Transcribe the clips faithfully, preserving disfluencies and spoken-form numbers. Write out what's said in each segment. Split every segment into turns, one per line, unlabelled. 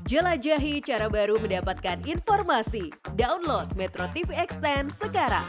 Jelajahi cara baru mendapatkan informasi. Download Metro T V Extend sekarang.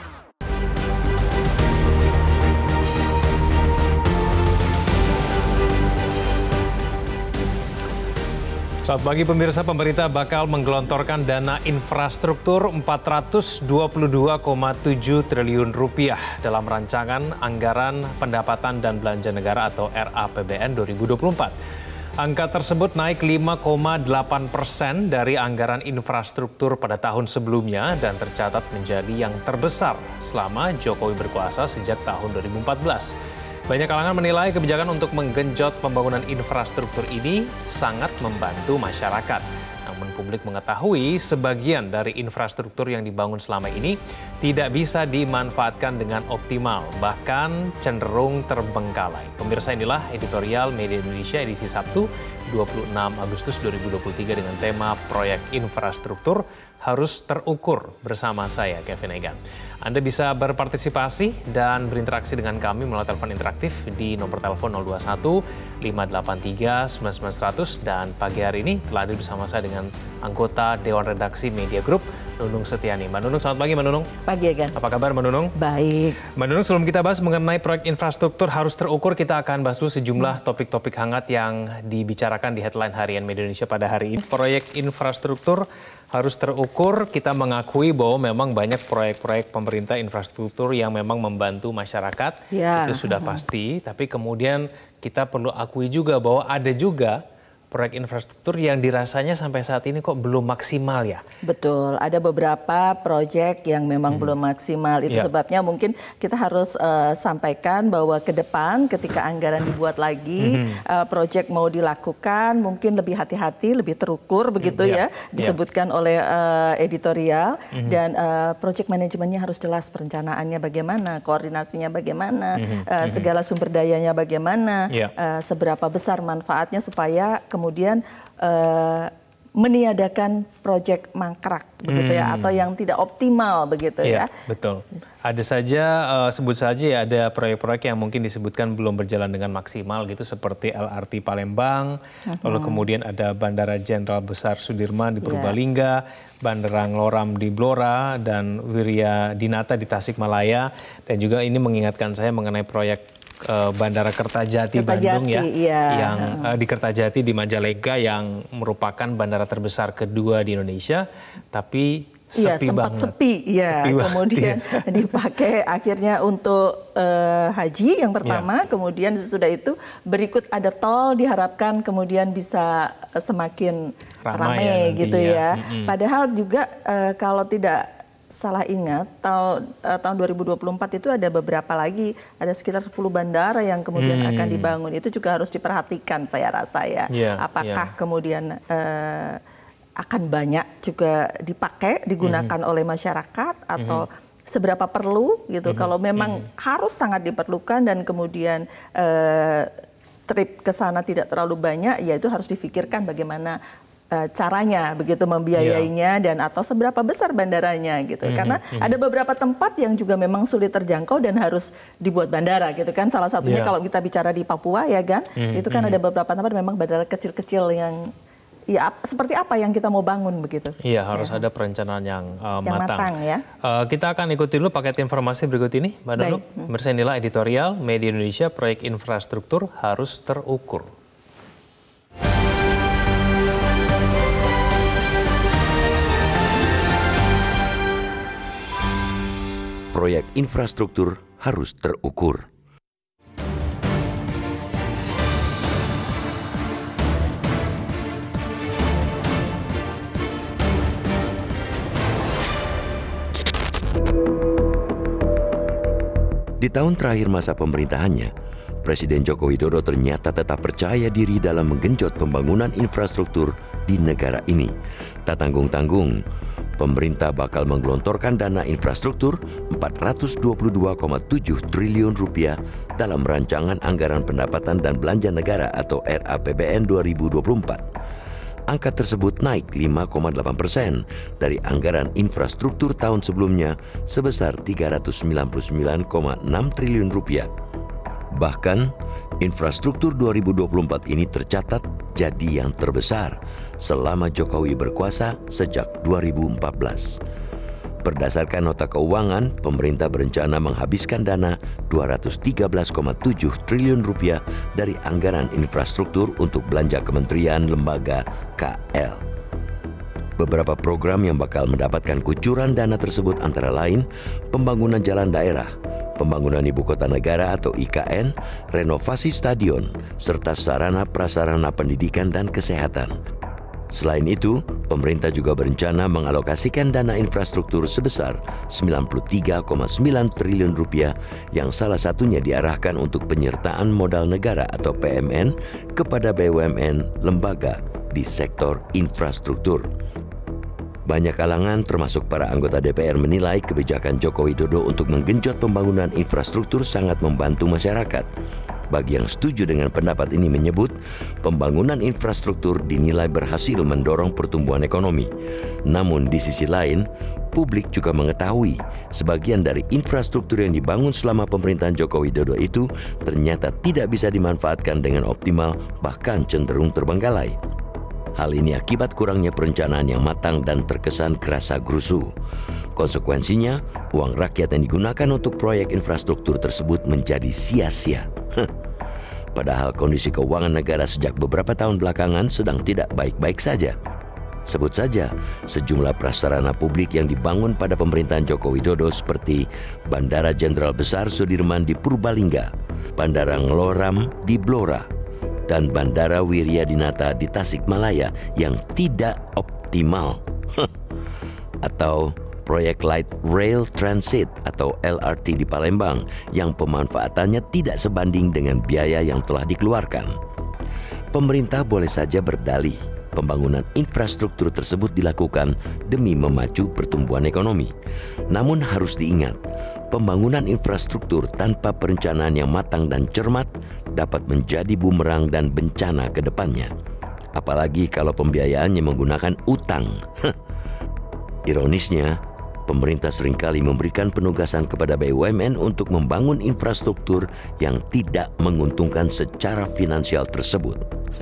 Selamat pagi pemirsa, pemerintah bakal menggelontorkan dana infrastruktur empat ratus dua puluh dua koma tujuh triliun rupiah dalam rancangan anggaran pendapatan dan belanja negara atau R A P B N dua ribu dua puluh empat. Angka tersebut naik lima koma delapan persen dari anggaran infrastruktur pada tahun sebelumnya dan tercatat menjadi yang terbesar selama Jokowi berkuasa sejak tahun dua ribu empat belas. Banyak kalangan menilai kebijakan untuk menggenjot pembangunan infrastruktur ini sangat membantu masyarakat. Namun publik mengetahui sebagian dari infrastruktur yang dibangun selama ini tidak bisa dimanfaatkan dengan optimal, bahkan cenderung terbengkalai. Pemirsa, inilah editorial Media Indonesia edisi Sabtu dua puluh enam Agustus dua ribu dua puluh tiga dengan tema Proyek Infrastruktur Harus Terukur bersama saya, Kevin Egan. Anda bisa berpartisipasi dan berinteraksi dengan kami melalui telepon interaktif di nomor telepon nol dua satu lima delapan tiga sembilan sembilan seratus dan pagi hari ini telah hadir bersama saya dengan anggota Dewan Redaksi Media Group, Nunung Setiani. Mbak Nunung, selamat pagi Mbak Nunung.
Pagi, Egan.
Apa kabar Mbak Nunung?
Baik.
Mbak Nunung, sebelum kita bahas mengenai proyek infrastruktur harus terukur, kita akan bahas dulu sejumlah topik-topik hangat yang dibicarakan di headline harian Media Indonesia pada hari ini. Proyek infrastruktur harus terukur, kita mengakui bahwa memang banyak proyek-proyek pemerintah infrastruktur yang memang membantu masyarakat, ya. Itu sudah pasti. Tapi kemudian kita perlu akui juga bahwa ada juga proyek infrastruktur yang dirasanya sampai saat ini kok belum maksimal ya?
Betul, ada beberapa proyek yang memang hmm. belum maksimal. Itu ya. Sebabnya mungkin kita harus uh, sampaikan bahwa ke depan ketika anggaran dibuat lagi, hmm. uh, proyek mau dilakukan, mungkin lebih hati-hati, lebih terukur begitu hmm. ya, ya, disebutkan ya. oleh uh, editorial. Hmm. Dan uh, proyek manajemennya harus jelas, perencanaannya bagaimana, koordinasinya bagaimana, hmm. uh, segala sumber dayanya bagaimana, ya. uh, seberapa besar manfaatnya supaya kemudian kemudian uh, meniadakan proyek mangkrak begitu hmm. ya, atau yang tidak optimal begitu
ya.
ya.
Betul. Ada saja uh, sebut saja ya, ada proyek-proyek yang mungkin disebutkan belum berjalan dengan maksimal gitu, seperti L R T Palembang, uh-huh. lalu kemudian ada Bandara Jenderal Besar Sudirman di Purbalingga, yeah. Bandara Ngloram di Blora, dan Wirya Dinata di Tasikmalaya. Dan juga ini mengingatkan saya mengenai proyek Bandara Kertajati, Kertajati Bandung ya, iya. yang uh, di Kertajati di Majalengka yang merupakan bandara terbesar kedua di Indonesia, tapi sepi
iya, sempat
banget.
sepi, ya. Sepi kemudian banget, ya. dipakai akhirnya untuk uh, haji yang pertama, ya. kemudian sesudah itu berikut ada tol, diharapkan kemudian bisa semakin ramai, ramai ya, gitu ya. ya. Mm-hmm. Padahal juga uh, kalau tidak salah ingat, tahun, uh, tahun dua ribu dua puluh empat itu ada beberapa lagi, ada sekitar sepuluh bandara yang kemudian hmm. akan dibangun. Itu juga harus diperhatikan saya rasa ya. Yeah, Apakah yeah. kemudian uh, akan banyak juga dipakai, digunakan hmm. oleh masyarakat, atau hmm. seberapa perlu gitu. Hmm. Kalau memang hmm. harus sangat diperlukan dan kemudian uh, trip ke sana tidak terlalu banyak, ya itu harus difikirkan bagaimana caranya begitu membiayainya, yeah. dan atau seberapa besar bandaranya gitu. Mm-hmm. Karena mm-hmm. ada beberapa tempat yang juga memang sulit terjangkau dan harus dibuat bandara gitu kan. Salah satunya yeah. kalau kita bicara di Papua ya kan, mm-hmm. itu kan ada beberapa tempat memang bandara kecil-kecil yang ya seperti apa yang kita mau bangun begitu.
Iya, harus ya. ada perencanaan yang, uh,
yang matang. matang ya.
Uh, kita akan ikuti dulu paket informasi berikut ini, Mbak Nunung. Bersama inilah editorial Media Indonesia, proyek infrastruktur harus terukur.
Proyek infrastruktur harus terukur. Di tahun terakhir masa pemerintahannya, Presiden Joko Widodo ternyata tetap percaya diri dalam menggenjot pembangunan infrastruktur di negara ini. Tak tanggung-tanggung, pemerintah bakal menggelontorkan dana infrastruktur empat ratus dua puluh dua koma tujuh triliun rupiah dalam rancangan anggaran pendapatan dan belanja negara atau R A P B N dua ribu dua puluh empat. Angka tersebut naik lima koma delapan persen dari anggaran infrastruktur tahun sebelumnya sebesar tiga ratus sembilan puluh sembilan koma enam triliun rupiah. Bahkan, infrastruktur dua ribu dua puluh empat ini tercatat jadi yang terbesar selama Jokowi berkuasa sejak dua ribu empat belas. Berdasarkan nota keuangan, pemerintah berencana menghabiskan dana dua ratus tiga belas koma tujuh triliun rupiah dari anggaran infrastruktur untuk belanja kementerian, lembaga, K L. Beberapa program yang bakal mendapatkan kucuran dana tersebut antara lain pembangunan jalan daerah, pembangunan ibu kota negara atau I K N, renovasi stadion, serta sarana prasarana pendidikan dan kesehatan. Selain itu, pemerintah juga berencana mengalokasikan dana infrastruktur sebesar sembilan puluh tiga koma sembilan triliun rupiah yang salah satunya diarahkan untuk penyertaan modal negara atau P M N kepada B U M N lembaga di sektor infrastruktur. Banyak kalangan termasuk para anggota D P R menilai kebijakan Joko Widodo untuk menggenjot pembangunan infrastruktur sangat membantu masyarakat. Bagi yang setuju dengan pendapat ini menyebut pembangunan infrastruktur dinilai berhasil mendorong pertumbuhan ekonomi. Namun di sisi lain, publik juga mengetahui sebagian dari infrastruktur yang dibangun selama pemerintahan Joko Widodo itu ternyata tidak bisa dimanfaatkan dengan optimal, bahkan cenderung terbengkalai. Hal ini akibat kurangnya perencanaan yang matang dan terkesan gerasa-gerusu. Konsekuensinya, uang rakyat yang digunakan untuk proyek infrastruktur tersebut menjadi sia-sia. Padahal kondisi keuangan negara sejak beberapa tahun belakangan sedang tidak baik-baik saja. Sebut saja sejumlah prasarana publik yang dibangun pada pemerintahan Joko Widodo seperti Bandara Jenderal Besar Sudirman di Purbalingga, Bandara Ngeloram di Blora, dan Bandara Wiryadinata di Tasikmalaya yang tidak optimal. Atau proyek Light Rail Transit atau L R T di Palembang yang pemanfaatannya tidak sebanding dengan biaya yang telah dikeluarkan. Pemerintah boleh saja berdalih pembangunan infrastruktur tersebut dilakukan demi memacu pertumbuhan ekonomi. Namun harus diingat, pembangunan infrastruktur tanpa perencanaan yang matang dan cermat dapat menjadi bumerang dan bencana ke depannya. Apalagi kalau pembiayaannya menggunakan utang. Ironisnya, pemerintah seringkali memberikan penugasan kepada B U M N untuk membangun infrastruktur yang tidak menguntungkan secara finansial tersebut.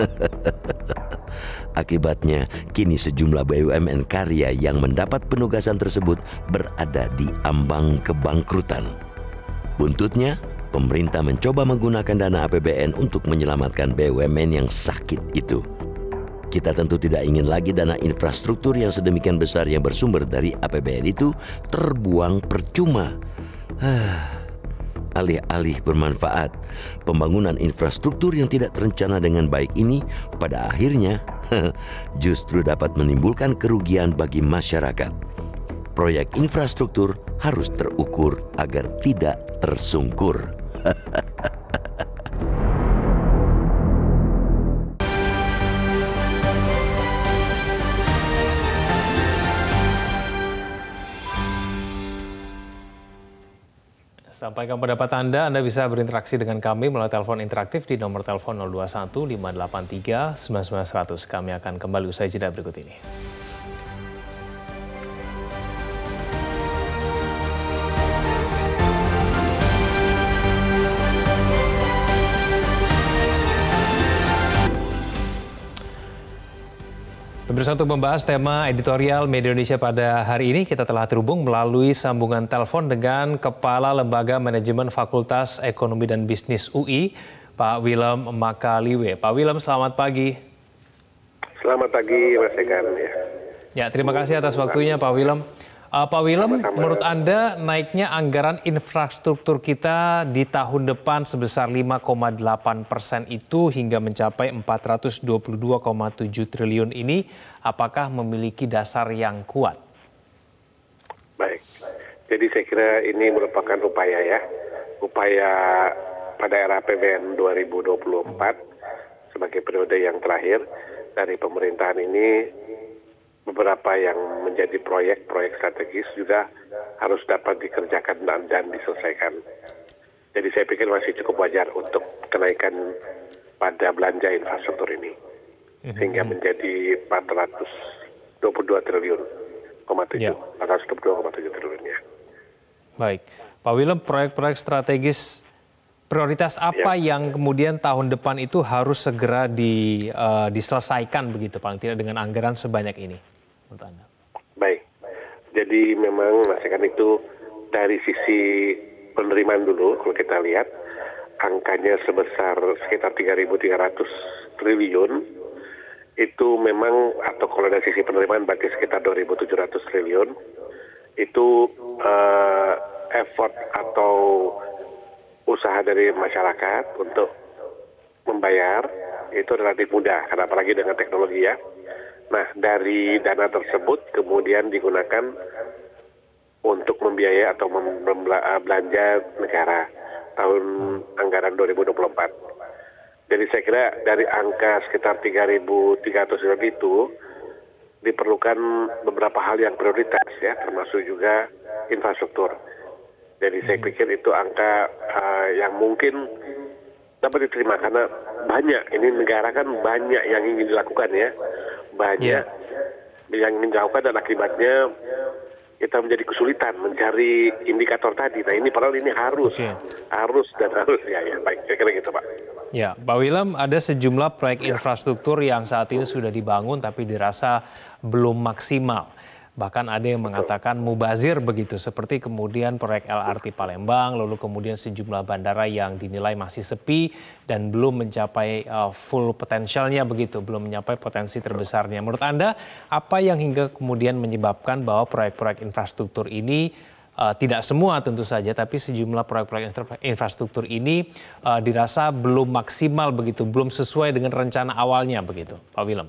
Akibatnya, kini sejumlah B U M N karya yang mendapat penugasan tersebut berada di ambang kebangkrutan. Buntutnya, pemerintah mencoba menggunakan dana A P B N untuk menyelamatkan B U M N yang sakit itu. Kita tentu tidak ingin lagi dana infrastruktur yang sedemikian besar yang bersumber dari A P B N itu terbuang percuma. Alih-alih bermanfaat, pembangunan infrastruktur yang tidak terencana dengan baik ini pada akhirnya justru dapat menimbulkan kerugian bagi masyarakat. Proyek infrastruktur harus terukur agar tidak tersungkur.
Sampaikan pendapat Anda, Anda bisa berinteraksi dengan kami melalui telepon interaktif di nomor telepon nol dua satu lima delapan tiga sembilan sembilan satu nol nol. Kami akan kembali usai jeda berikut ini. Pemirsa, untuk membahas tema editorial Media Indonesia pada hari ini, kita telah terhubung melalui sambungan telepon dengan Kepala Lembaga Manajemen Fakultas Ekonomi dan Bisnis U I, Pak Willem Makaliwe. Pak Willem, selamat pagi.
Selamat pagi, Mas Egan. Ya,
ya terima kasih atas waktunya, Pak Willem. Uh, Pak Willem, menurut Anda naiknya anggaran infrastruktur kita di tahun depan sebesar lima koma delapan persen itu hingga mencapai empat ratus dua puluh dua koma tujuh triliun ini, apakah memiliki dasar yang kuat?
Baik, jadi saya kira ini merupakan upaya ya, upaya pada era A P B N dua ribu dua puluh empat sebagai periode yang terakhir dari pemerintahan ini. Beberapa yang menjadi proyek-proyek strategis juga harus dapat dikerjakan dan, dan diselesaikan. Jadi saya pikir masih cukup wajar untuk kenaikan pada belanja infrastruktur ini. Sehingga menjadi empat ratus dua puluh dua triliun koma tujuh. Ya. empat ratus dua puluh dua koma tujuh triliun ya.
Baik. Pak Willem, proyek-proyek strategis Prioritas apa ya. yang kemudian tahun depan itu harus segera di, uh, diselesaikan begitu, paling tidak dengan anggaran sebanyak ini, menurut Anda?
Baik, jadi memang Mas Ekan itu dari sisi penerimaan dulu, kalau kita lihat angkanya sebesar sekitar tiga ribu tiga ratus triliun, itu memang, atau kalau dari sisi penerimaan berarti sekitar dua ribu tujuh ratus triliun, itu uh, effort atau usaha dari masyarakat untuk membayar itu relatif mudah, karena apalagi dengan teknologi ya. Nah, dari dana tersebut kemudian digunakan untuk membiayai atau belanja negara tahun anggaran dua ribu dua puluh empat. Jadi saya kira dari angka sekitar tiga ribu tiga ratus itu diperlukan beberapa hal yang prioritas ya, termasuk juga infrastruktur. Jadi saya pikir itu angka uh, yang mungkin dapat diterima karena banyak, ini negara kan banyak yang ingin dilakukan ya, banyak yeah. yang ingin dilakukan dan akibatnya kita menjadi kesulitan mencari indikator tadi. Nah ini padahal ini harus, okay. harus dan harus ya, ya baik, saya kira gitu Pak.
Ya, Pak Willem, ada sejumlah proyek ya. infrastruktur yang saat ini sudah dibangun tapi dirasa belum maksimal. Bahkan ada yang mengatakan mubazir begitu, seperti kemudian proyek L R T Palembang, lalu kemudian sejumlah bandara yang dinilai masih sepi dan belum mencapai uh, full potensialnya begitu, belum mencapai potensi terbesarnya. Menurut Anda, apa yang hingga kemudian menyebabkan bahwa proyek-proyek infrastruktur ini, uh, tidak semua tentu saja, tapi sejumlah proyek-proyek infrastruktur ini uh, dirasa belum maksimal begitu, belum sesuai dengan rencana awalnya begitu, Pak Willem?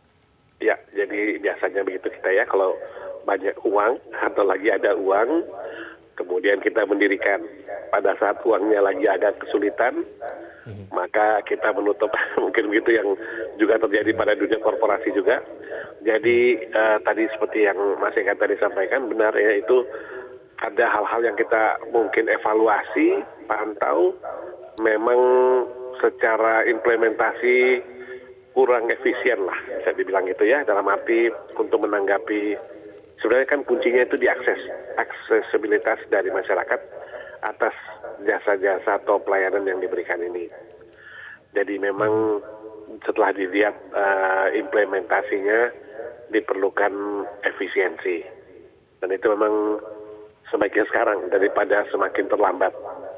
Ya, jadi biasanya begitu kita ya, kalau banyak uang atau lagi ada uang, kemudian kita mendirikan. Pada saat uangnya lagi agak kesulitan, hmm. maka kita menutup. Mungkin begitu yang juga terjadi pada dunia korporasi juga. Jadi uh, tadi seperti yang Mas Ekan tadi sampaikan, benar ya, itu ada hal-hal yang kita mungkin evaluasi, pantau, memang secara implementasi kurang efisien lah, bisa dibilang gitu ya, dalam arti untuk menanggapi, sebenarnya kan kuncinya itu diakses, aksesibilitas dari masyarakat atas jasa-jasa atau pelayanan yang diberikan ini. Jadi memang setelah dilihat uh, implementasinya diperlukan efisiensi, dan itu memang sebaiknya sekarang daripada semakin terlambat.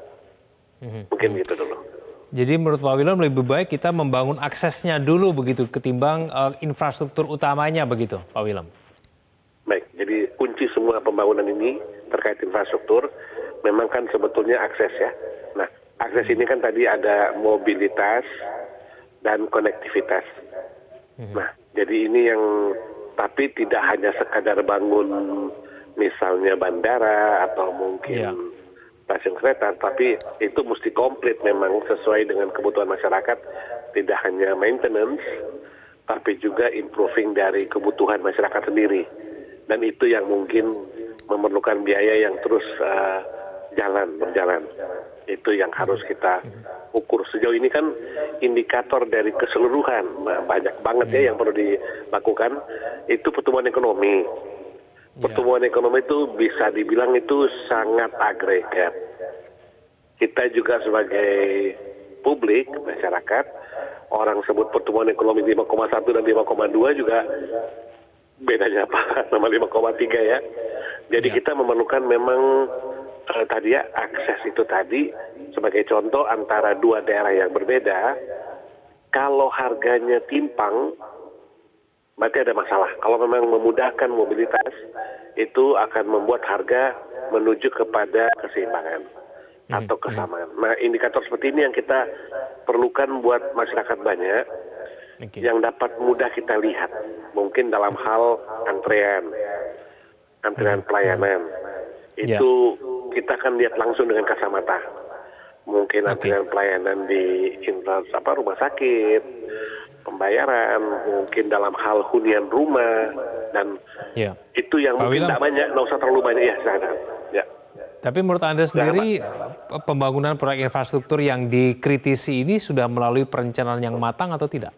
Mungkin gitu dulu.
Jadi menurut Pak Willem lebih baik kita membangun aksesnya dulu begitu ketimbang uh, infrastruktur utamanya begitu, Pak Willem.
Baik, jadi kunci semua pembangunan ini terkait infrastruktur memang kan sebetulnya akses ya. Nah, akses ini kan tadi ada mobilitas dan konektivitas. Hmm. Nah, jadi ini yang tapi tidak hanya sekadar bangun misalnya bandara atau mungkin yeah. stasiun kereta, tapi itu mesti komplit memang sesuai dengan kebutuhan masyarakat, tidak hanya maintenance, tapi juga improving dari kebutuhan masyarakat sendiri. Dan itu yang mungkin memerlukan biaya yang terus uh, jalan, berjalan. Itu yang harus kita ukur. Sejauh ini kan indikator dari keseluruhan, nah, banyak banget ya yang perlu dilakukan, itu pertumbuhan ekonomi. Pertumbuhan yeah. ekonomi itu bisa dibilang itu sangat agregat. Kita juga sebagai publik, masyarakat, orang sebut pertumbuhan ekonomi lima koma satu dan lima koma dua juga bedanya apa sama lima koma tiga ya. Jadi yeah. kita memerlukan memang uh, tadi ya akses itu tadi sebagai contoh antara dua daerah yang berbeda. Kalau harganya timpang, berarti ada masalah. Kalau memang memudahkan mobilitas, itu akan membuat harga menuju kepada keseimbangan hmm. atau kesamaan. Nah, indikator seperti ini yang kita perlukan buat masyarakat banyak, okay. yang dapat mudah kita lihat. Mungkin dalam hal antrean, antrean hmm. pelayanan. Itu yeah. kita akan lihat langsung dengan kacamata. Mungkin antrean okay. pelayanan di infra, apa, rumah sakit, pembayaran, mungkin dalam hal hunian rumah, dan ya. itu yang Pak mungkin tidak banyak, nggak usah terlalu banyak ya. ya.
Tapi menurut Anda sendiri, nah, pembangunan proyek infrastruktur yang dikritisi ini sudah melalui perencanaan yang matang atau tidak?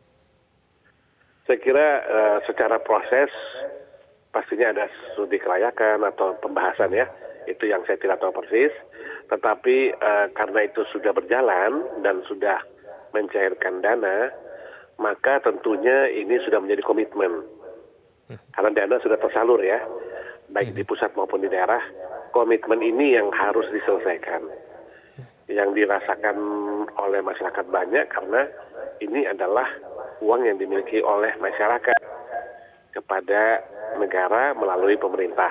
Saya kira uh, secara proses pastinya ada studi kelayakan atau pembahasan ya, itu yang saya tidak tahu persis. Tetapi uh, karena itu sudah berjalan dan sudah mencairkan dana, maka tentunya ini sudah menjadi komitmen. Karena dana sudah tersalur ya, baik di pusat maupun di daerah, komitmen ini yang harus diselesaikan. Yang dirasakan oleh masyarakat banyak karena ini adalah uang yang dimiliki oleh masyarakat kepada negara melalui pemerintah.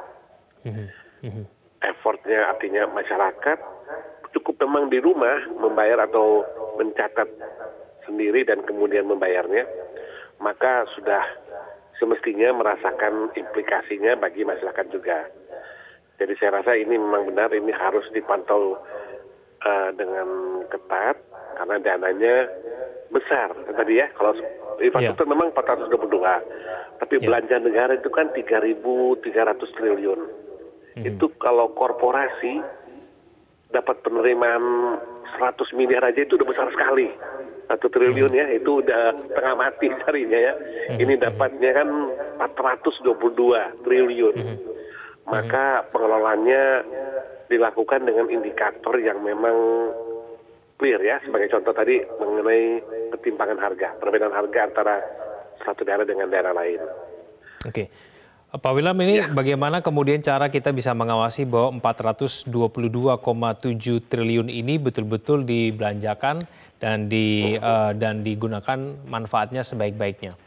Effortnya artinya masyarakat cukup memang di rumah membayar atau mencatat sendiri dan kemudian membayarnya, maka sudah semestinya merasakan implikasinya bagi masyarakat juga. Jadi saya rasa ini memang benar, ini harus dipantau uh, dengan ketat karena dananya besar. Tadi ya, kalau infrastruktur yeah. memang empat ratus dua puluh dua, tapi yeah. belanja negara itu kan tiga ribu tiga ratus triliun. Mm-hmm. Itu kalau korporasi dapat penerimaan seratus miliar aja itu udah besar sekali. Satu triliun ya, itu udah tengah mati carinya ya. Mm-hmm. Ini dapatnya kan empat ratus dua puluh dua triliun. Mm-hmm. Maka pengelolaannya dilakukan dengan indikator yang memang clear ya. Sebagai contoh tadi mengenai ketimpangan harga, perbedaan harga antara satu daerah dengan daerah lain.
Oke. Pak Wilham, ini
ya.
Bagaimana kemudian cara kita bisa mengawasi bahwa empat ratus dua puluh dua koma tujuh triliun ini betul-betul dibelanjakan dan di uh, dan digunakan manfaatnya sebaik-baiknya?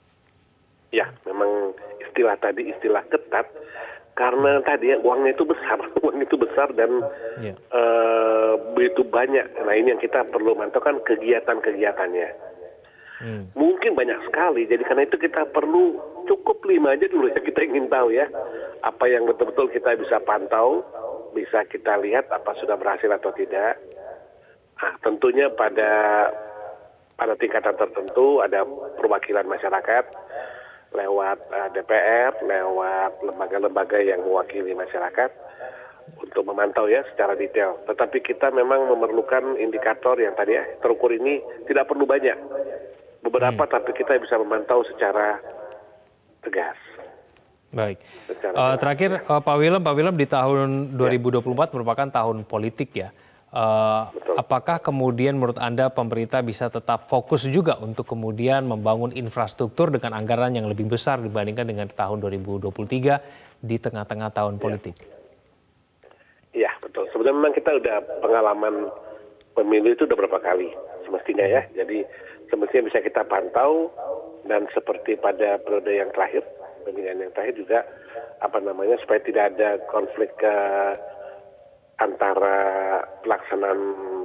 Ya, memang istilah tadi istilah ketat karena tadi ya uangnya itu besar, uang itu besar dan yeah. uh, begitu banyak. Nah ini yang kita perlu mantau kan kegiatan-kegiatannya. Hmm. Mungkin banyak sekali, jadi karena itu kita perlu cukup lima aja dulu ya kita ingin tahu ya apa yang betul-betul kita bisa pantau, bisa kita lihat apa sudah berhasil atau tidak. Nah, tentunya pada pada tingkatan tertentu ada perwakilan masyarakat lewat uh, D P R, lewat lembaga-lembaga yang mewakili masyarakat untuk memantau ya secara detail. Tetapi kita memang memerlukan indikator yang tadi ya terukur ini tidak perlu banyak. Beberapa hmm. tapi kita bisa memantau secara tegas.
Baik. Uh, terakhir uh, Pak Wilham, Pak Wilham di tahun dua ribu dua puluh empat ya. merupakan tahun politik ya. Uh, apakah kemudian menurut Anda pemerintah bisa tetap fokus juga untuk kemudian membangun infrastruktur dengan anggaran yang lebih besar dibandingkan dengan tahun dua ribu dua puluh tiga di tengah-tengah tahun politik?
Iya, betul. Sebenarnya memang kita udah pengalaman pemilu itu udah berapa kali semestinya ya. Jadi semestinya bisa kita pantau dan seperti pada periode yang terakhir, pemilihan yang terakhir juga apa namanya supaya tidak ada konflik ke antara pelaksanaan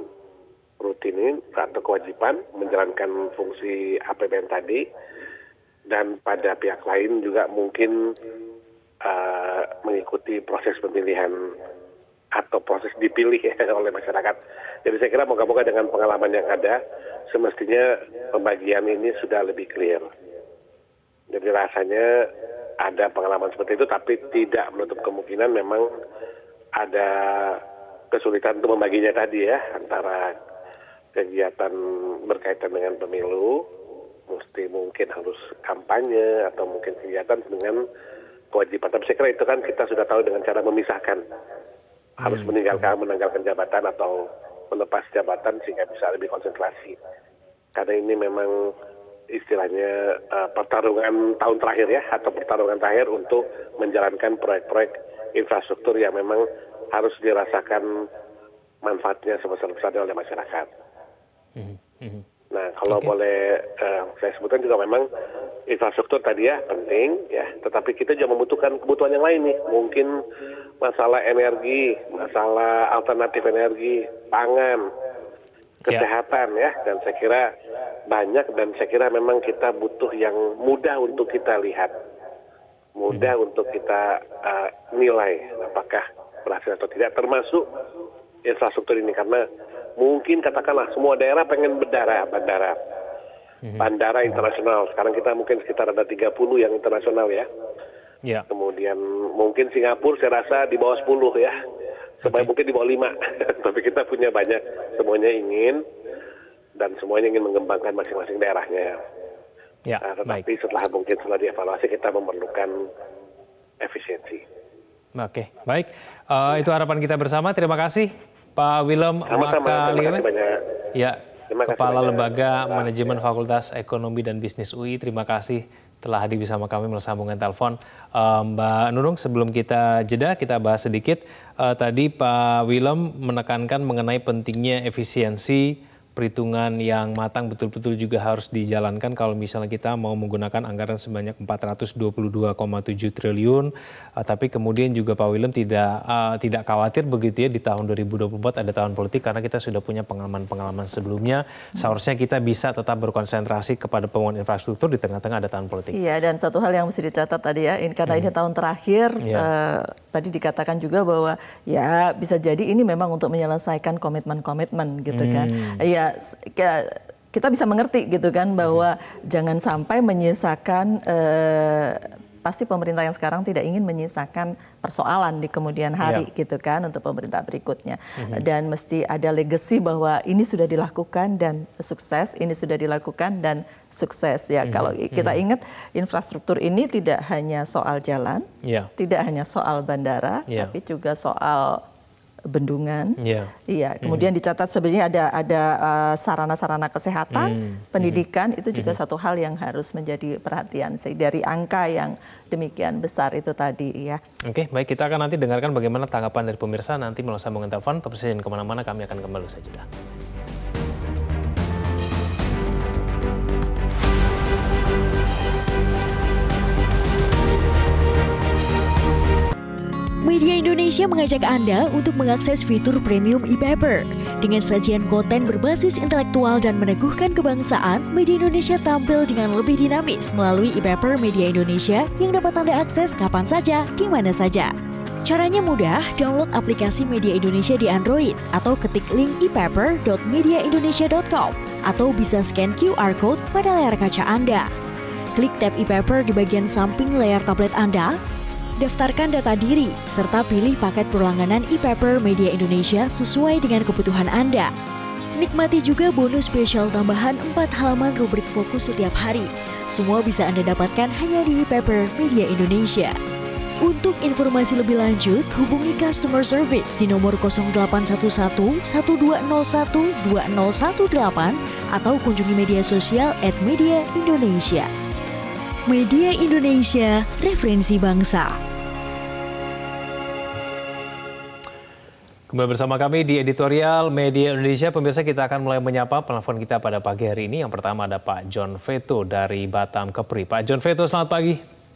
rutin atau kewajiban menjalankan fungsi A P B N tadi dan pada pihak lain juga mungkin uh, mengikuti proses pemilihan atau proses dipilih ya, oleh masyarakat. Jadi saya kira moga-moga dengan pengalaman yang ada semestinya pembagian ini sudah lebih clear. Jadi rasanya ada pengalaman seperti itu tapi tidak menutup kemungkinan memang ada kesulitan untuk membaginya tadi ya antara kegiatan berkaitan dengan pemilu, mesti mungkin harus kampanye atau mungkin kegiatan dengan kewajiban. Tapi saya kira itu kan kita sudah tahu dengan cara memisahkan, harus meninggalkan menanggalkan jabatan atau melepas jabatan sehingga bisa lebih konsentrasi. Karena ini memang istilahnya uh, pertarungan tahun terakhir ya atau pertarungan terakhir untuk menjalankan proyek-proyek infrastruktur yang memang harus dirasakan manfaatnya sebesar-besarnya oleh masyarakat. Mm-hmm. Nah, kalau okay. boleh uh, saya sebutkan juga memang infrastruktur tadi ya penting ya, tetapi kita juga membutuhkan kebutuhan yang lain nih. Mungkin masalah energi, masalah alternatif energi, pangan, kesehatan yeah. ya, dan saya kira banyak dan saya kira memang kita butuh yang mudah untuk kita lihat. Mudah hmm. untuk kita uh, nilai apakah berhasil atau tidak, termasuk infrastruktur ini karena mungkin katakanlah semua daerah pengen bandara, bandara, hmm. bandara internasional. Sekarang kita mungkin sekitar ada tiga puluh yang internasional ya. Ya. Kemudian mungkin Singapura saya rasa di bawah sepuluh ya, sampai okay. mungkin di bawah lima. Tapi kita punya banyak, semuanya ingin dan semuanya ingin mengembangkan masing-masing daerahnya. Ya, nah, tetapi baik. setelah mungkin setelah dievaluasi kita memerlukan efisiensi.
Oke, baik. Uh, itu harapan kita bersama. Terima kasih Pak Willem Makaliwe. Ya, Kepala banyak. Lembaga Manajemen Fakultas Ekonomi dan Bisnis U I. Terima kasih telah hadir bersama kami melalui sambungan telepon. Uh, Mbak Nunung, sebelum kita jeda, kita bahas sedikit. Uh, tadi Pak Willem menekankan mengenai pentingnya efisiensi, perhitungan yang matang betul-betul juga harus dijalankan kalau misalnya kita mau menggunakan anggaran sebanyak empat ratus dua puluh dua koma tujuh triliun. Uh, tapi kemudian juga Pak Willem tidak uh, tidak khawatir begitu ya di tahun dua ribu dua puluh empat ada tahun politik karena kita sudah punya pengalaman-pengalaman sebelumnya. Seharusnya kita bisa tetap berkonsentrasi kepada pembangunan infrastruktur di tengah-tengah ada tahun politik.
Iya, dan satu hal yang mesti dicatat tadi ya, ini, karena hmm. ini tahun terakhir, yeah. uh, tadi dikatakan juga bahwa ya bisa jadi ini memang untuk menyelesaikan komitmen-komitmen gitu hmm. kan. Iya. Kita bisa mengerti gitu kan bahwa hmm. jangan sampai menyisakan eh, pasti pemerintah yang sekarang tidak ingin menyisakan persoalan di kemudian hari ya. Gitu kan untuk pemerintah berikutnya hmm. dan mesti ada legacy bahwa ini sudah dilakukan dan sukses, ini sudah dilakukan dan sukses ya. Hmm. Kalau kita ingat infrastruktur ini tidak hanya soal jalan, ya. Tidak hanya soal bandara, ya. Tapi juga soal bendungan, yeah. iya. Kemudian mm. dicatat sebenarnya ada ada uh, sarana-sarana kesehatan, mm. pendidikan mm. itu juga mm. satu hal yang harus menjadi perhatian dari angka yang demikian besar itu tadi, ya.
Oke, baik, kita akan nanti dengarkan bagaimana tanggapan dari pemirsa nanti melalui sambungan telepon. Pemirsa jangan kemana-mana, kami akan kembali saja.
Media Indonesia mengajak Anda untuk mengakses fitur premium e-paper. Dengan sajian konten berbasis intelektual dan meneguhkan kebangsaan, Media Indonesia tampil dengan lebih dinamis melalui e-paper Media Indonesia yang dapat Anda akses kapan saja, di mana saja. Caranya mudah, download aplikasi Media Indonesia di Android atau ketik link e paper dot media indonesia dot com atau bisa scan Q R code pada layar kaca Anda. Klik tab e-paper di bagian samping layar tablet Anda. Daftarkan data diri, serta pilih paket perlangganan e-paper Media Indonesia sesuai dengan kebutuhan Anda. Nikmati juga bonus spesial tambahan empat halaman rubrik fokus setiap hari. Semua bisa Anda dapatkan hanya di e-paper Media Indonesia. Untuk informasi lebih lanjut, hubungi customer service di nomor nol delapan satu satu, satu dua nol satu, dua nol satu delapan atau kunjungi media sosial at Media Indonesia. Media Indonesia, referensi bangsa.
Kembali bersama kami di editorial Media Indonesia. Pemirsa, kita akan mulai menyapa penelpon kita pada pagi hari ini. Yang pertama ada Pak John Veto dari Batam Kepri. Pak John Veto, selamat pagi.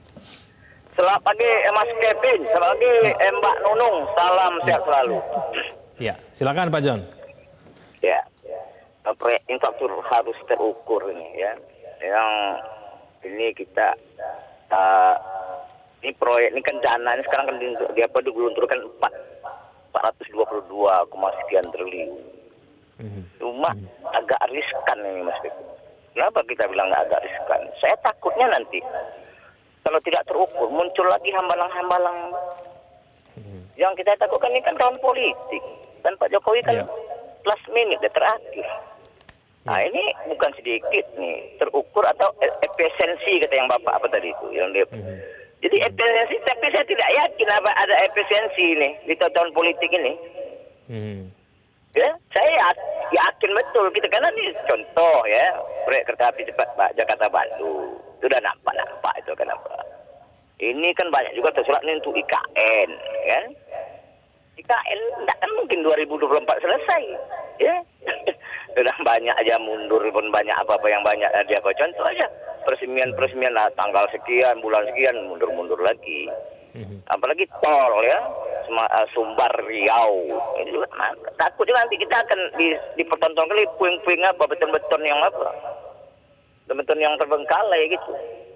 Selamat pagi Mas Kevin, selamat pagi Mbak Nunung, salam sehat selalu.
Ya, silakan Pak John.
Ya, proyek infrastruktur harus terukur ini ya. Yang ini kita uh, ini proyek ini kan dana ini sekarang kan di, di apa digelontorkan empat ratus dua puluh dua koma sekian triliun. Mm-hmm. Cuma mm-hmm. agak riskan ini Mas Beko. Kenapa kita bilang agak riskan? Saya takutnya nanti kalau tidak terukur muncul lagi hambalang-hambalang. Mm-hmm. Yang kita takutkan ini kan tahun politik dan Pak Jokowi kan yeah. last minute terakhir. Nah ini bukan sedikit nih terukur atau efisiensi kata yang Bapak apa tadi itu yang dia. Mm-hmm. Jadi efisiensi tapi saya tidak yakin apa ada efisiensi ini di tahun politik ini. Mm-hmm. Ya saya yakin betul kita karena ini contoh ya proyek kereta api cepat Pak Jakarta Bandung sudah nampak nampak itu kenapa. Ini kan banyak juga tersurat nih untuk I K N ya. I K N tidak kan mungkin dua ribu dua puluh empat selesai ya. Sudah banyak aja mundur pun banyak apa-apa yang banyak dia apa contoh aja peresmian-peresmian lah tanggal sekian bulan sekian mundur-mundur lagi. Mm-hmm. Apalagi tol ya Sumbar Riau ini juga nah, takut juga nanti kita akan di, dipertontonkan kali puing-puing apa beton-beton yang apa beton yang terbengkalai gitu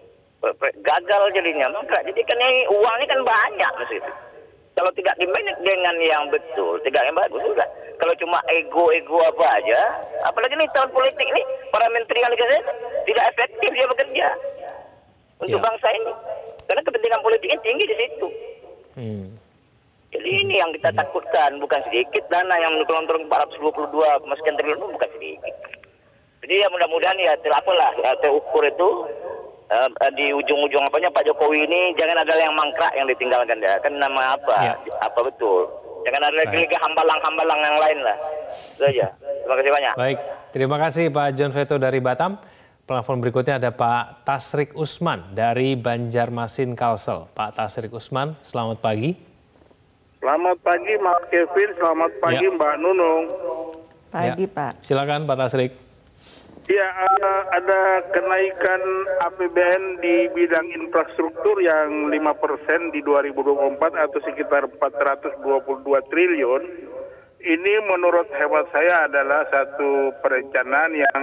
gagal jadinya maka jadi kan ini uangnya kan banyak mesti kalau tidak dimanage dengan yang betul tidak yang bagus sudah. Kalau cuma ego-ego apa aja, apalagi nih tahun politik ini, para menteri yang dikasih tidak efektif dia bekerja untuk ya. Bangsa ini. Karena kepentingan politiknya tinggi di situ. Hmm. Jadi ini yang kita hmm. takutkan, bukan sedikit dana yang menurun empat ratus dua puluh dua sekian triliun itu bukan sedikit. Jadi ya mudah-mudahan ya terapalah ya, terukur itu uh, di ujung-ujung apanya Pak Jokowi ini jangan ada yang mangkrak yang ditinggalkan ya. Kan nama apa? Ya. Apa betul? Jangan ada lagi hambalang-hambalang yang lain lah. Itu aja. Terima kasih banyak.
Baik, terima kasih Pak John Veto dari Batam. Telepon berikutnya ada Pak Tasrik Usman dari Banjarmasin, Kalsel. Pak Tasrik Usman, selamat pagi.
Selamat pagi Mas Kevin, selamat pagi ya. Mbak Nunung.
Pagi
ya.
Pak.
Silakan Pak Tasrik.
Ya, ada kenaikan A P B N di bidang infrastruktur yang lima persen di dua ribu dua puluh empat atau sekitar empat ratus dua puluh dua triliun. Ini menurut hemat saya adalah satu perencanaan yang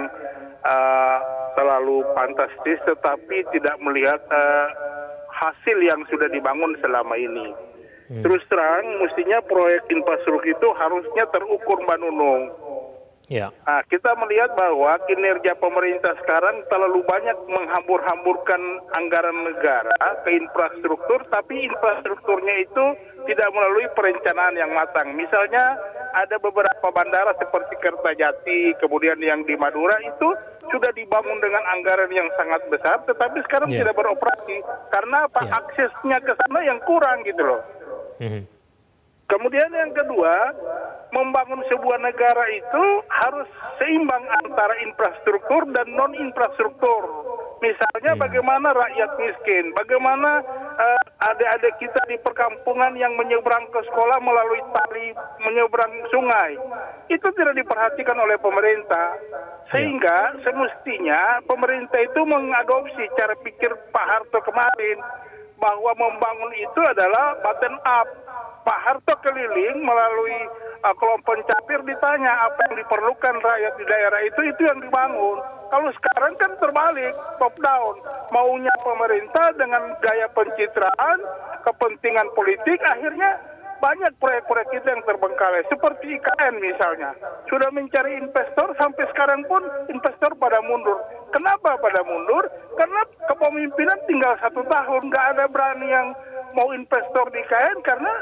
uh, terlalu fantastis tetapi tidak melihat uh, hasil yang sudah dibangun selama ini. Hmm. Terus terang, mestinya proyek infrastruktur itu harusnya terukur Mbak Nunung. Ya. Nah, kita melihat bahwa kinerja pemerintah sekarang terlalu banyak menghambur-hamburkan anggaran negara ke infrastruktur, tapi infrastrukturnya itu tidak melalui perencanaan yang matang. Misalnya ada beberapa bandara seperti Kertajati, kemudian yang di Madura itu sudah dibangun dengan anggaran yang sangat besar, tetapi sekarang yeah. tidak beroperasi karena apa? Yeah. Aksesnya ke sana yang kurang gitu loh. Mm-hmm. Kemudian yang kedua, membangun sebuah negara itu harus seimbang antara infrastruktur dan non-infrastruktur. Misalnya bagaimana rakyat miskin, bagaimana uh, adik-adik kita di perkampungan yang menyeberang ke sekolah melalui tali menyeberang sungai. Itu tidak diperhatikan oleh pemerintah. Sehingga semestinya pemerintah itu mengadopsi cara pikir Pak Harto kemarin, bahwa membangun itu adalah bottom up. Pak Harto keliling melalui uh, kelompok capir ditanya apa yang diperlukan rakyat di daerah itu, itu yang dibangun. Kalau sekarang kan terbalik, top down. Maunya pemerintah dengan gaya pencitraan, kepentingan politik, akhirnya banyak proyek-proyek kita yang terbengkalai. Seperti I K N misalnya. Sudah mencari investor, sampai sekarang pun investor pada mundur. Kenapa pada mundur? Karena kepemimpinan tinggal satu tahun. Nggak ada berani yang mau investor di I K N karena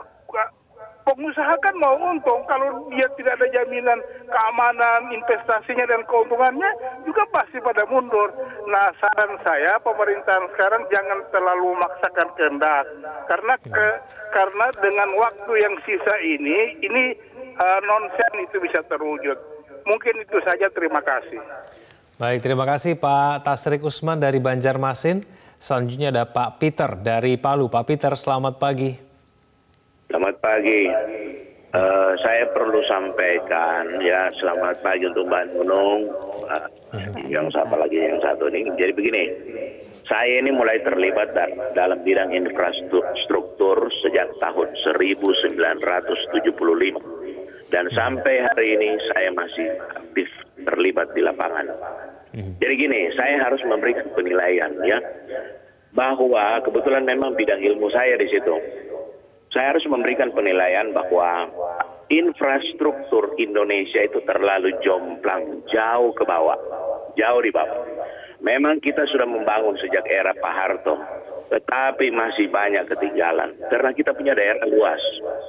pengusaha kan mau untung. Kalau dia tidak ada jaminan keamanan investasinya dan keuntungannya juga pasti pada mundur. Nah, saran saya pemerintahan sekarang jangan terlalu memaksakan kehendak karena ke, karena dengan waktu yang sisa ini ini uh, nonsen itu bisa terwujud. Mungkin itu saja, terima kasih.
Baik, terima kasih Pak Tasrik Usman dari Banjarmasin. Selanjutnya ada Pak Peter dari Palu. Pak Peter, selamat pagi.
Selamat pagi. Uh, saya perlu sampaikan ya selamat pagi untuk Mbak Nunung. Uh, yang satu lagi yang satu ini. Jadi begini, saya ini mulai terlibat da dalam bidang infrastruktur sejak tahun seribu sembilan ratus tujuh puluh lima dan sampai hari ini saya masih aktif terlibat di lapangan. Jadi gini, saya harus memberikan penilaian ya bahwa kebetulan memang bidang ilmu saya di situ. Saya harus memberikan penilaian bahwa infrastruktur Indonesia itu terlalu jomplang, jauh ke bawah, jauh di bawah. Memang kita sudah membangun sejak era Pak Harto, tetapi masih banyak ketinggalan karena kita punya daerah luas.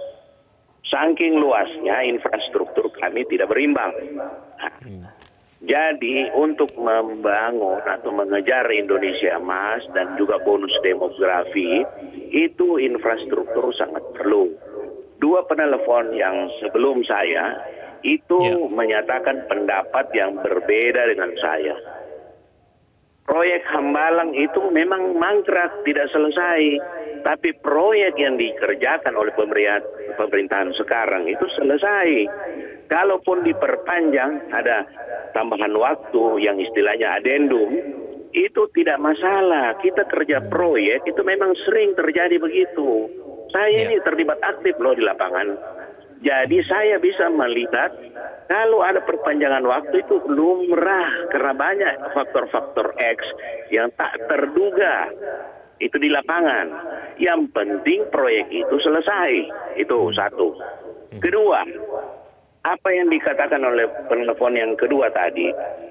Saking luasnya infrastruktur kami tidak berimbang. Nah, jadi untuk membangun atau mengejar Indonesia Emas dan juga bonus demografi, itu infrastruktur sangat perlu. Dua penelepon yang sebelum saya itu ya. menyatakan pendapat yang berbeda dengan saya. Proyek Hambalang itu memang mangkrak, tidak selesai. Tapi proyek yang dikerjakan oleh pemerintahan sekarang itu selesai. Kalaupun diperpanjang, ada tambahan waktu yang istilahnya adendum, itu tidak masalah. Kita kerja proyek itu memang sering terjadi begitu. Saya ini terlibat aktif loh di lapangan. Jadi saya bisa melihat kalau ada perpanjangan waktu itu lumrah karena banyak faktor-faktor X yang tak terduga itu di lapangan. Yang penting proyek itu selesai. Itu satu. Kedua, apa yang dikatakan oleh penelpon yang kedua tadi,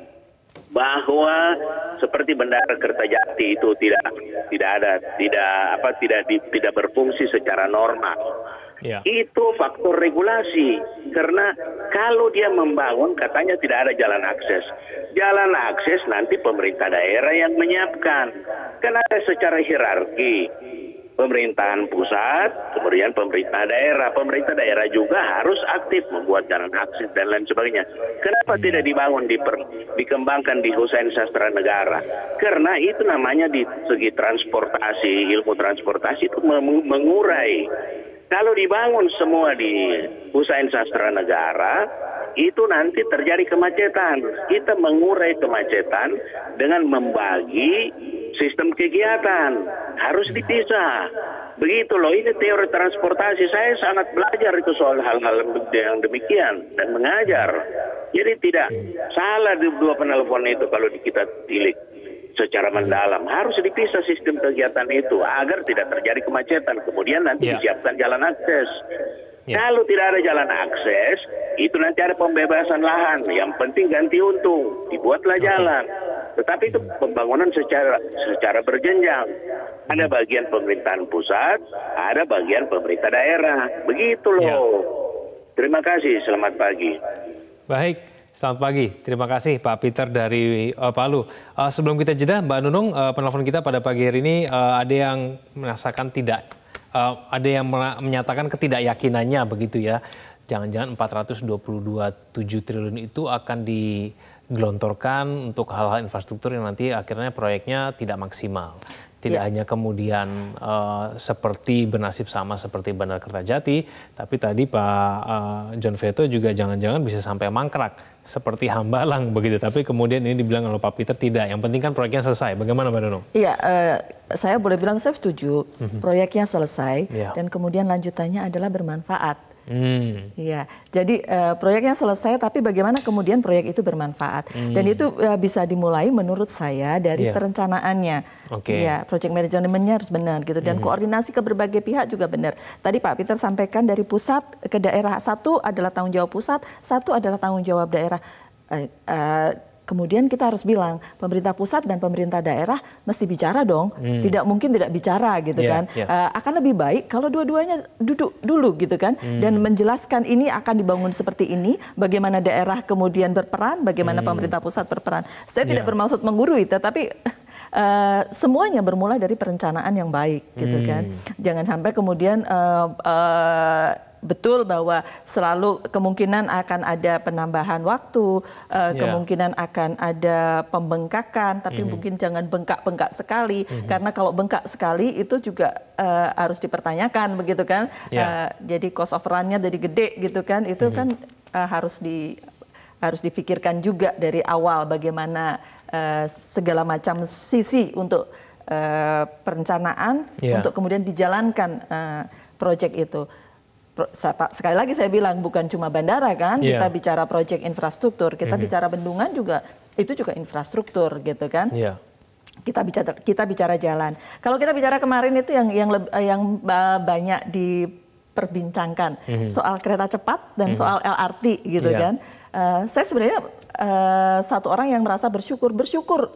bahwa seperti Bandara Kertajati itu tidak tidak ada tidak apa tidak di, tidak berfungsi secara normal. Ya. Itu faktor regulasi. Karena kalau dia membangun katanya tidak ada jalan akses. Jalan akses nanti pemerintah daerah yang menyiapkan. Kan ada secara hierarki. Pemerintahan pusat, kemudian pemerintah daerah. Pemerintah daerah juga harus aktif membuat jalan akses dan lain sebagainya. Kenapa tidak dibangun, diper, dikembangkan di Hussein Sastra Negara? Karena itu namanya di segi transportasi, ilmu transportasi itu mengurai. Kalau dibangun semua di Hussein Sastra Negara, itu nanti terjadi kemacetan. Kita mengurai kemacetan dengan membagi sistem kegiatan. Harus dipisah. Begitu loh, ini teori transportasi. Saya sangat belajar itu soal hal-hal yang demikian dan mengajar. Jadi tidak salah di dua penelpon itu kalau kita tilik secara mendalam. Harus dipisah sistem kegiatan itu agar tidak terjadi kemacetan. Kemudian nanti yeah. disiapkan jalan akses. Yeah. Kalau tidak ada jalan akses, itu nanti ada pembebasan lahan. Yang penting ganti untung, dibuatlah okay. jalan. Tetapi itu pembangunan secara secara berjenjang. Ada bagian pemerintahan pusat, ada bagian pemerintah daerah. Begitu loh. Ya. Terima kasih, selamat pagi.
Baik, selamat pagi. Terima kasih Pak Peter dari uh, Palu. Uh, sebelum kita jeda, Mbak Nunung, uh, penelpon kita pada pagi hari ini uh, ada yang merasakan tidak, uh, ada yang menyatakan ketidakyakinannya begitu ya. Jangan-jangan empat ratus dua puluh dua koma tujuh triliun itu akan digelontorkan untuk hal-hal infrastruktur yang nanti akhirnya proyeknya tidak maksimal. Tidak ya. hanya kemudian uh, seperti bernasib sama seperti Bandar Kertajati, tapi tadi Pak uh, John Veto juga jangan-jangan bisa sampai mangkrak seperti Hambalang begitu. Tapi kemudian ini dibilang oleh Pak Peter tidak. Yang penting kan proyeknya selesai. Bagaimana Mbak Nunung?
Iya, uh, saya boleh bilang saya setuju. Mm-hmm. Proyeknya selesai ya. Dan kemudian lanjutannya adalah bermanfaat. Hmm. Iya, jadi uh, proyeknya selesai, tapi bagaimana kemudian proyek itu bermanfaat hmm. dan itu uh, bisa dimulai menurut saya dari yeah. perencanaannya, okay. ya, project manajemennya harus benar gitu dan hmm. koordinasi ke berbagai pihak juga benar. Tadi Pak Peter sampaikan dari pusat ke daerah, satu adalah tanggung jawab pusat, satu adalah tanggung jawab daerah. Uh, uh, Kemudian kita harus bilang pemerintah pusat dan pemerintah daerah mesti bicara dong, hmm. tidak mungkin tidak bicara gitu yeah, kan. Yeah. Uh, akan lebih baik kalau dua-duanya duduk dulu gitu kan, hmm. dan menjelaskan ini akan dibangun seperti ini, bagaimana daerah kemudian berperan, bagaimana hmm. pemerintah pusat berperan. Saya yeah. tidak bermaksud menggurui, tetapi uh, semuanya bermula dari perencanaan yang baik gitu hmm. kan. Jangan sampai kemudian uh, uh, betul bahwa selalu kemungkinan akan ada penambahan waktu, uh, yeah. kemungkinan akan ada pembengkakan, tapi mm-hmm. mungkin jangan bengkak-bengkak sekali, mm-hmm. karena kalau bengkak sekali itu juga uh, harus dipertanyakan begitu kan. Yeah. Uh, jadi cost of run-nya jadi gede gitu kan, itu mm-hmm. kan uh, harus di harus dipikirkan juga dari awal bagaimana uh, segala macam sisi untuk uh, perencanaan yeah. untuk kemudian dijalankan uh, proyek itu. Sekali lagi saya bilang bukan cuma bandara kan, yeah. kita bicara proyek infrastruktur, kita mm-hmm. bicara bendungan juga, itu juga infrastruktur gitu kan. Yeah. Kita bicara kita bicara jalan. Kalau kita bicara kemarin itu yang yang yang banyak diperbincangkan mm-hmm. soal kereta cepat dan mm-hmm. soal L R T gitu yeah. kan. Uh, saya sebenarnya uh, satu orang yang merasa bersyukur bersyukur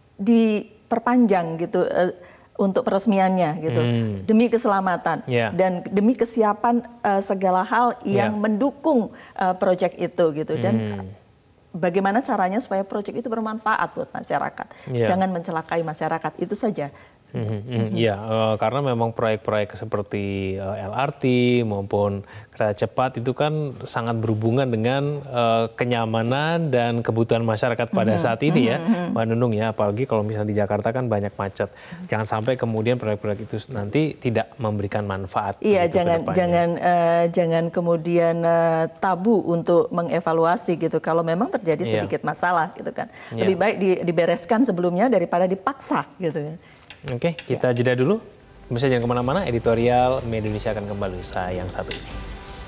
diperpanjang gitu. Uh, untuk peresmiannya gitu, hmm. demi keselamatan yeah. dan demi kesiapan uh, segala hal yang yeah. mendukung uh, proyek itu gitu dan hmm. bagaimana caranya supaya proyek itu bermanfaat buat masyarakat, yeah. jangan mencelakai masyarakat, itu saja.
Iya, mm-hmm. uh, karena memang proyek-proyek seperti uh, L R T maupun kereta cepat itu kan sangat berhubungan dengan uh, kenyamanan dan kebutuhan masyarakat pada mm-hmm. saat ini ya, mm-hmm. Mbak Nunung ya, apalagi kalau misalnya di Jakarta kan banyak macet. Jangan sampai kemudian proyek-proyek itu nanti tidak memberikan manfaat.
Iya, jangan jangan uh, jangan kemudian uh, tabu untuk mengevaluasi gitu. Kalau memang terjadi sedikit yeah. masalah gitu kan, yeah. lebih baik di, dibereskan sebelumnya daripada dipaksa gitu ya.
Oke, kita jeda dulu. Bisa jangan kemana-mana, editorial Media Indonesia akan kembali usai yang satu ini.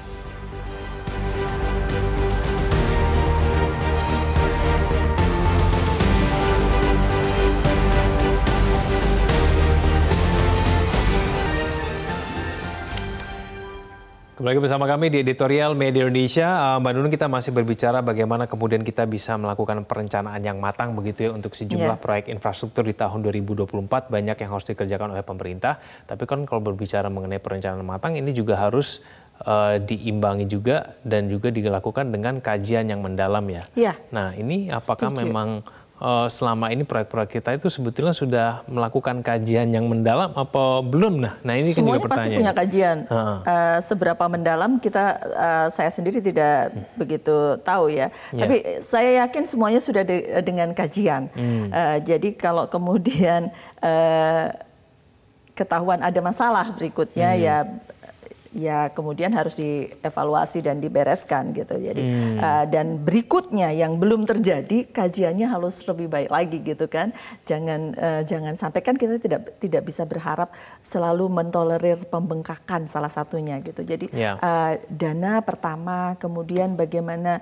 Kembali bersama kami di editorial Media Indonesia. Mbak Nunung, kita masih berbicara bagaimana kemudian kita bisa melakukan perencanaan yang matang begitu ya untuk sejumlah yeah. proyek infrastruktur di tahun dua ribu dua puluh empat. Banyak yang harus dikerjakan oleh pemerintah. Tapi kan kalau berbicara mengenai perencanaan matang ini juga harus uh, diimbangi juga dan juga dilakukan dengan kajian yang mendalam ya.
Ya.
Nah ini apakah
Setuju.
memang uh, selama ini proyek-proyek kita itu sebetulnya sudah melakukan kajian yang mendalam apa belum? Nah, nah ini
semuanya
kan juga
pasti punya kajian.
Uh.
Uh, seberapa mendalam kita, uh, saya sendiri tidak hmm. begitu tahu ya. Yeah. Tapi saya yakin semuanya sudah de dengan kajian. Hmm. Uh, jadi kalau kemudian uh, ketahuan ada masalah berikutnya hmm. ya. Ya kemudian harus dievaluasi dan dibereskan gitu. Jadi hmm. uh, dan berikutnya yang belum terjadi kajiannya harus lebih baik lagi gitu kan. Jangan uh, jangan sampai kan kita tidak tidak bisa berharap selalu mentolerir pembengkakan salah satunya gitu. Jadi yeah. uh, dana pertama, kemudian bagaimana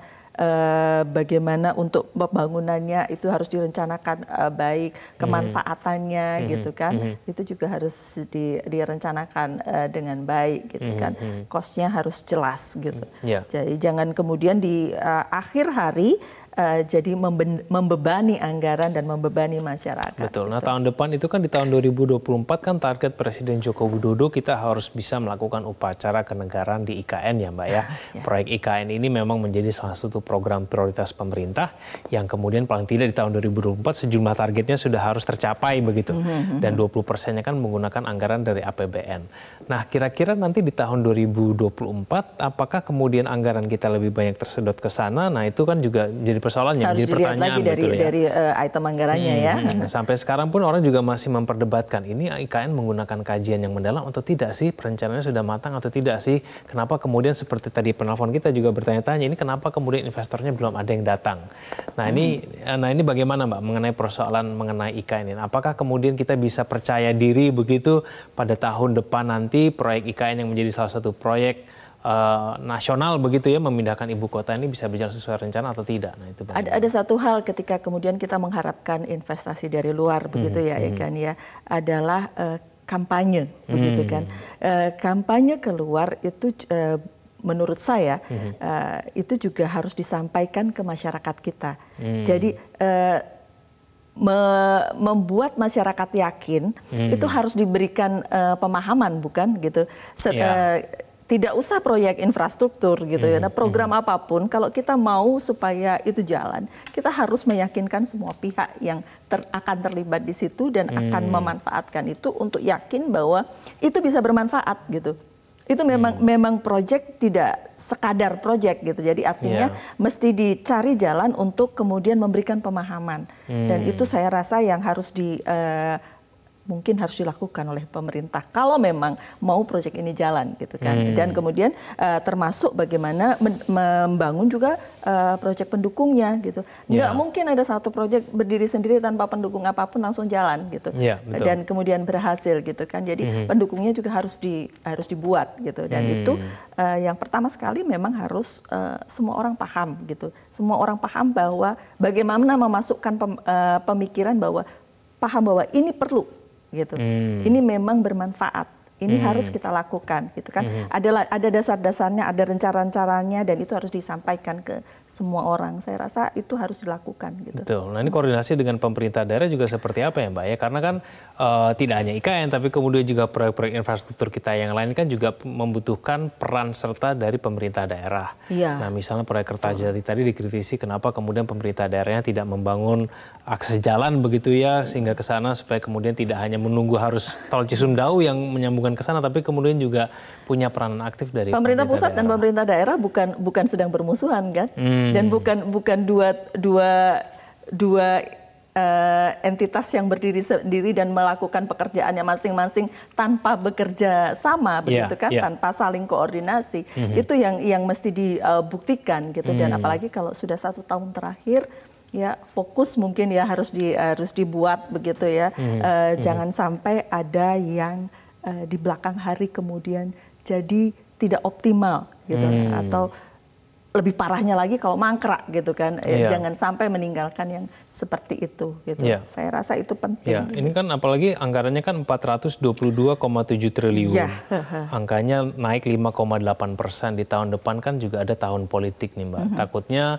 Uh, bagaimana untuk pembangunannya itu harus direncanakan uh, baik, kemanfaatannya mm-hmm. gitu kan, mm-hmm. itu juga harus di, direncanakan uh, dengan baik gitu mm-hmm. kan, cost-nya harus jelas gitu. Yeah. Jadi jangan kemudian di uh, akhir hari Uh, jadi membe membebani anggaran dan membebani masyarakat.
Betul.
Gitu.
Nah tahun depan itu kan di tahun dua ribu dua puluh empat kan target Presiden Joko Widodo kita harus bisa melakukan upacara kenegaraan di I K N ya Mbak ya. Ya. Proyek I K N ini memang menjadi salah satu program prioritas pemerintah yang kemudian paling tidak di tahun dua ribu dua puluh empat sejumlah targetnya sudah harus tercapai begitu. Mm-hmm. Dan dua puluh persennya kan menggunakan anggaran dari A P B N. Nah kira-kira nanti di tahun dua ribu dua puluh empat apakah kemudian anggaran kita lebih banyak tersedot ke sana? Nah itu kan juga jadi persoalannya,
harus
jadi
dilihat lagi dari
ya.
dari uh, item anggarannya hmm, ya.
Hmm. Sampai sekarang pun orang juga masih memperdebatkan ini I K N menggunakan kajian yang mendalam atau tidak sih, perencanaannya sudah matang atau tidak sih. Kenapa kemudian seperti tadi penelpon kita juga bertanya-tanya ini kenapa kemudian investornya belum ada yang datang. Nah hmm. ini, nah ini bagaimana Mbak mengenai persoalan mengenai I K N ini? Apakah kemudian kita bisa percaya diri begitu pada tahun depan nanti proyek I K N yang menjadi salah satu proyek Uh, nasional begitu ya memindahkan ibu kota ini bisa berjalan sesuai rencana atau tidak? Nah, itu
ada, ada satu hal ketika kemudian kita mengharapkan investasi dari luar begitu hmm, ya, hmm. ya kan ya adalah uh, kampanye hmm. begitu kan. Uh, kampanye keluar itu uh, menurut saya hmm. uh, itu juga harus disampaikan ke masyarakat kita. Hmm. Jadi uh, Me membuat masyarakat yakin hmm. itu harus diberikan uh, pemahaman bukan gitu. Set, yeah. uh, Tidak usah proyek infrastruktur gitu ya. Nah, program hmm. apapun kalau kita mau supaya itu jalan, kita harus meyakinkan semua pihak yang ter, akan terlibat di situ dan hmm. akan memanfaatkan itu untuk yakin bahwa itu bisa bermanfaat gitu. Itu memang hmm. memang proyek tidak sekadar proyek gitu. Jadi artinya yeah. mesti dicari jalan untuk kemudian memberikan pemahaman. Hmm. Dan itu saya rasa yang harus di uh, mungkin harus dilakukan oleh pemerintah kalau memang mau proyek ini jalan gitu kan. Hmm. Dan kemudian uh, termasuk bagaimana membangun juga uh, proyek pendukungnya gitu. Nggak yeah. mungkin ada satu proyek berdiri sendiri tanpa pendukung apapun langsung jalan gitu. Yeah, betul. Dan kemudian berhasil gitu kan. Jadi hmm. pendukungnya juga harus di harus dibuat gitu. Dan hmm. itu uh, yang pertama sekali memang harus uh, semua orang paham gitu. Semua orang paham bahwa bagaimana memasukkan pem, uh, pemikiran bahwa paham bahwa ini perlu gitu. Hmm. Ini memang bermanfaat. Ini hmm. harus kita lakukan, gitu kan? Hmm. Ada ada dasar-dasarnya, ada rencana-rencananya, dan itu harus disampaikan ke semua orang. Saya rasa itu harus dilakukan, gitu.
Betul. Nah ini koordinasi dengan pemerintah daerah juga seperti apa ya, Mbak ya? Karena kan uh, tidak hanya I K N, tapi kemudian juga proyek-proyek infrastruktur kita yang lain kan juga membutuhkan peran serta dari pemerintah daerah.
Ya.
Nah misalnya proyek Kertajati oh. tadi dikritisi kenapa kemudian pemerintah daerahnya tidak membangun akses jalan begitu ya, sehingga ke sana supaya kemudian tidak hanya menunggu harus tol Cisumdawu yang menyambungkan ke sana, tapi kemudian juga punya peranan aktif dari
pemerintah, pemerintah pusat daerah. Dan pemerintah daerah bukan bukan sedang bermusuhan kan, hmm. dan bukan bukan dua dua dua uh, entitas yang berdiri sendiri dan melakukan pekerjaannya masing-masing tanpa bekerja sama begitu yeah, kan, yeah. tanpa saling koordinasi. Hmm. Itu yang yang mesti dibuktikan gitu. Hmm. Dan apalagi kalau sudah satu tahun terakhir. Ya fokus mungkin ya harus di harus dibuat begitu ya. Hmm. Uh, hmm. Jangan sampai ada yang uh, di belakang hari kemudian jadi tidak optimal gitu, hmm. atau lebih parahnya lagi kalau mangkrak gitu kan. Yeah. Jangan sampai meninggalkan yang seperti itu gitu. Yeah. Saya rasa itu penting.
Yeah. Ini kan apalagi anggarannya kan empat ratus dua puluh dua koma tujuh triliun. Yeah. Angkanya naik lima koma delapan persen di tahun depan kan juga ada tahun politik nih Mbak. Mm-hmm. Takutnya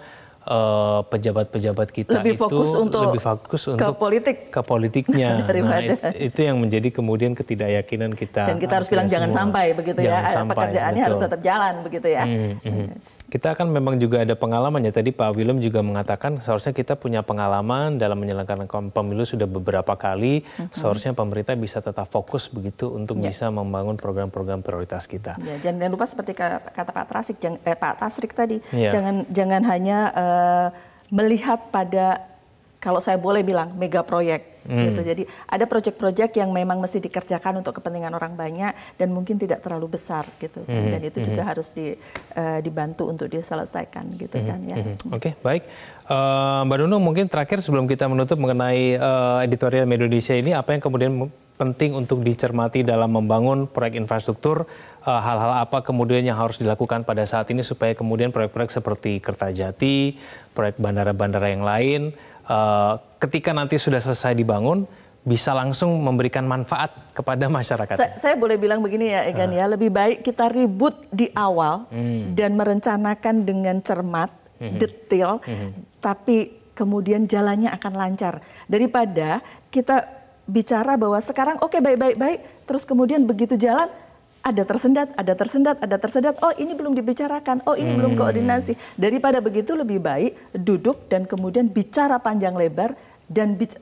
pejabat-pejabat uh, kita
lebih
itu
fokus untuk
lebih fokus
ke
untuk
politik
ke politiknya.
Daripada.
Nah, it, itu yang menjadi kemudian ketidakyakinan kita.
Dan kita harus bilang jangan semua. sampai begitu jangan ya, sampai, pekerjaannya betul. harus tetap jalan begitu ya. Hmm, hmm.
Kita kan memang juga ada pengalaman ya, tadi Pak Willem juga mengatakan seharusnya kita punya pengalaman dalam menyelenggarakan pemilu sudah beberapa kali, mm-hmm. seharusnya pemerintah bisa tetap fokus begitu untuk yeah. bisa membangun program-program prioritas kita.
Ya, jangan lupa seperti kata Pak Tasrik, jang, eh, Pak Tasrik tadi,
yeah.
jangan jangan hanya uh, melihat pada, kalau saya boleh bilang, mega proyek. Hmm. Gitu. Jadi ada proyek-proyek yang memang mesti dikerjakan untuk kepentingan orang banyak dan mungkin tidak terlalu besar gitu. Hmm. Dan itu juga hmm. harus di, uh, dibantu untuk diselesaikan gitu hmm. kan ya. Hmm.
Oke, okay, baik. Uh, Mbak Nunung, mungkin terakhir sebelum kita menutup mengenai uh, editorial Media Indonesia ini, apa yang kemudian penting untuk dicermati dalam membangun proyek infrastruktur, uh, hal-hal apa kemudian yang harus dilakukan pada saat ini supaya kemudian proyek-proyek seperti Kertajati, proyek bandara-bandara yang lain, Uh, ketika nanti sudah selesai dibangun, bisa langsung memberikan manfaat kepada masyarakat.
Sa saya boleh bilang begini ya, Egan uh. ya, lebih baik kita ribut di awal hmm. dan merencanakan dengan cermat, hmm. detail, hmm. tapi kemudian jalannya akan lancar. Daripada kita bicara bahwa sekarang oke okay, baik-baik-baik, terus kemudian begitu jalan, ada tersendat, ada tersendat, ada tersendat. Oh ini belum dibicarakan, oh ini hmm. belum koordinasi. Daripada begitu lebih baik duduk dan kemudian bicara panjang lebar dan bic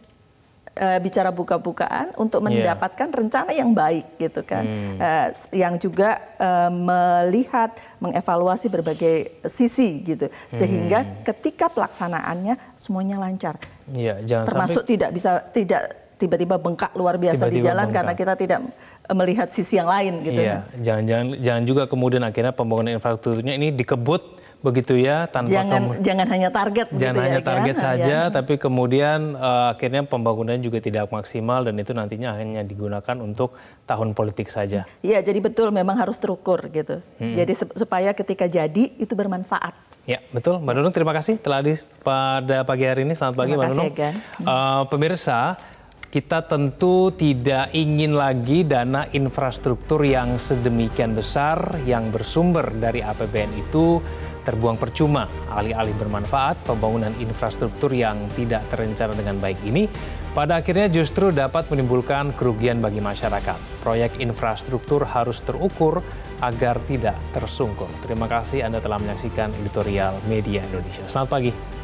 uh, bicara buka-bukaan untuk mendapatkan yeah. rencana yang baik gitu kan. Hmm. Uh, yang juga uh, melihat, mengevaluasi berbagai sisi gitu. Sehingga hmm. ketika pelaksanaannya semuanya lancar.
Yeah, jangan
Termasuk
sampai...
tidak bisa tidak tiba-tiba bengkak luar biasa tiba-tiba di jalan bengkak. Karena kita tidak melihat sisi yang lain gitu.
Iya, jangan-jangan jangan juga kemudian akhirnya pembangunan infrastrukturnya ini dikebut begitu ya tanpa
jangan jangan hanya target
jangan
begitu
hanya
ya,
target
kan?
saja
ya.
Tapi kemudian uh, akhirnya pembangunan juga tidak maksimal dan itu nantinya hanya digunakan untuk tahun politik saja.
Iya, jadi betul memang harus terukur gitu. Hmm. Jadi supaya ketika jadi itu bermanfaat.
Ya, betul. Mbak Nunung, terima kasih telah hadir pada pagi hari ini. Selamat pagi, Mbak Nunung.
Terima kasih,
uh, pemirsa, kita tentu tidak ingin lagi dana infrastruktur yang sedemikian besar yang bersumber dari A P B N itu terbuang percuma. Alih-alih bermanfaat, pembangunan infrastruktur yang tidak terencana dengan baik ini pada akhirnya justru dapat menimbulkan kerugian bagi masyarakat. Proyek infrastruktur harus terukur agar tidak tersungkur. Terima kasih Anda telah menyaksikan editorial Media Indonesia. Selamat pagi.